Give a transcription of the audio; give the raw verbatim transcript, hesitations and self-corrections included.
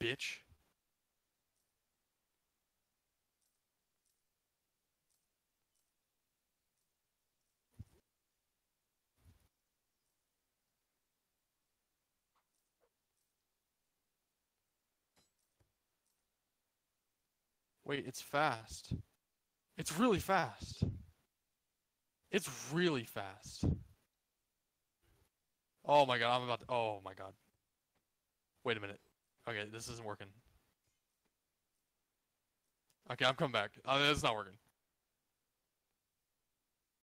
bitch. Wait, it's fast. It's really fast. It's really fast. Oh my god, I'm about to... Oh my god. Wait a minute. Okay, this isn't working. Okay, I'm coming back. Uh, it's not working.